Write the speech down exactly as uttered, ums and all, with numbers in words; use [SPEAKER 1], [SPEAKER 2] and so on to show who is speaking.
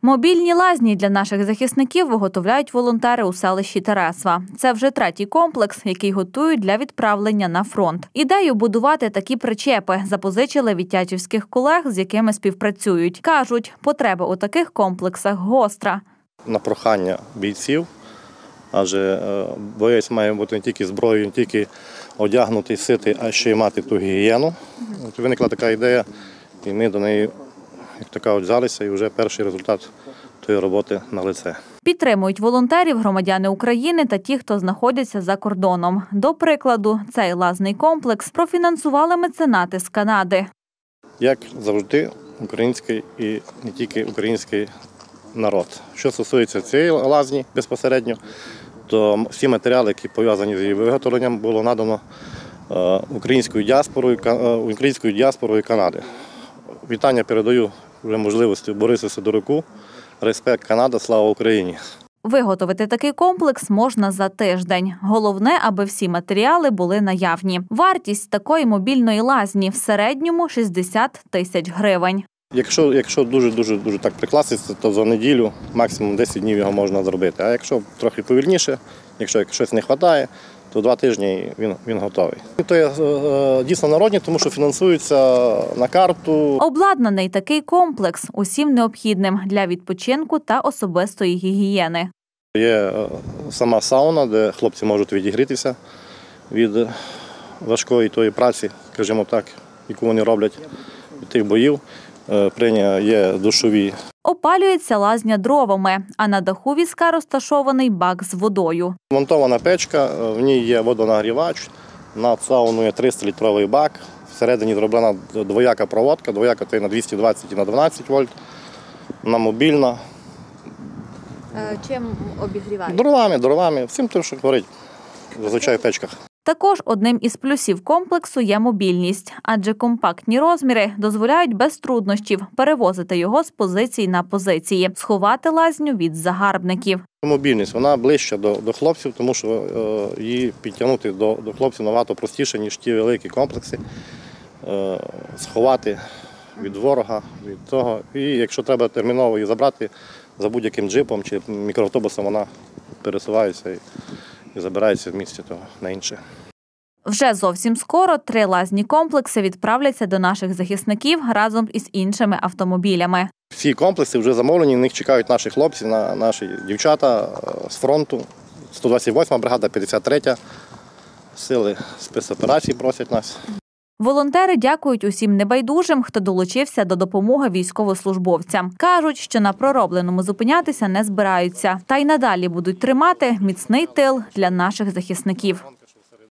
[SPEAKER 1] Мобільні лазні для наших захисників виготовляють волонтери у селищі Тересва. Це вже третій комплекс, який готують для відправлення на фронт. Ідею будувати такі причепи запозичили від тячівських колег, з якими співпрацюють. Кажуть, потреба у таких комплексах гостра.
[SPEAKER 2] На прохання бійців, адже боєць має бути не тільки зброєю, не тільки одягнутий, ситий, а ще й мати ту гігієну. От виникла така ідея, і ми до неї, як така, взялися, і вже перший результат тої роботи на лице.
[SPEAKER 1] Підтримують волонтерів громадяни України та ті, хто знаходяться за кордоном. До прикладу, цей лазний комплекс профінансували меценати з Канади.
[SPEAKER 2] Як завжди, український і не тільки український народ. Що стосується цієї лазні безпосередньо, то всі матеріали, які пов'язані з її виготовленням, було надано українською діаспорою, українською діаспорою Канади. Вітання передаю вже можливості Борису Сидоруку. Респект, Канада, слава Україні!
[SPEAKER 1] Виготовити такий комплекс можна за тиждень. Головне, аби всі матеріали були наявні. Вартість такої мобільної лазні в середньому шістдесят тисяч гривень.
[SPEAKER 2] Якщо, якщо дуже-дуже дуже так прикластися, то за неділю, максимум десять днів його можна зробити. А якщо трохи повільніше, якщо щось не вистачає, то два тижні він, він готовий. То є е, дійсно народні, тому що фінансуються на карту.
[SPEAKER 1] Обладнаний такий комплекс усім необхідним для відпочинку та особистої гігієни.
[SPEAKER 2] Є е, сама сауна, де хлопці можуть відігрітися від важкої тої праці, скажімо так, яку вони роблять від тих боїв. Е, є душові.
[SPEAKER 1] Опалюється лазня дровами, а на даху візка розташований бак з водою.
[SPEAKER 2] Монтована печка, в ній є водонагрівач, над сауною триста-літровий бак, всередині зроблена двояка проводка, двояка це на двісті двадцять і на дванадцять вольт, вона мобільна.
[SPEAKER 1] Чим обігрівають?
[SPEAKER 2] Дровами, дровами, всім тим, що горить зазвичай в печках.
[SPEAKER 1] Також одним із плюсів комплексу є мобільність, адже компактні розміри дозволяють без труднощів перевозити його з позиції на позиції, сховати лазню від загарбників.
[SPEAKER 2] Мобільність, вона ближча до, до хлопців, тому що е, її підтягнути до, до хлопців набагато простіше, ніж ті великі комплекси, е, сховати від ворога, від того. І якщо треба терміново її забрати, за будь-яким джипом чи мікроавтобусом вона пересувається і, і забирається в місті того на інше.
[SPEAKER 1] Вже зовсім скоро три лазні комплекси відправляться до наших захисників разом із іншими автомобілями.
[SPEAKER 2] Всі комплекси вже замовлені, в них чекають наші хлопці, наші дівчата з фронту. сто двадцять восьма бригада, п'ятдесят третя сили спецоперацій просять нас.
[SPEAKER 1] Волонтери дякують усім небайдужим, хто долучився до допомоги військовослужбовцям. Кажуть, що на проробленому зупинятися не збираються. Та й надалі будуть тримати міцний тил для наших захисників.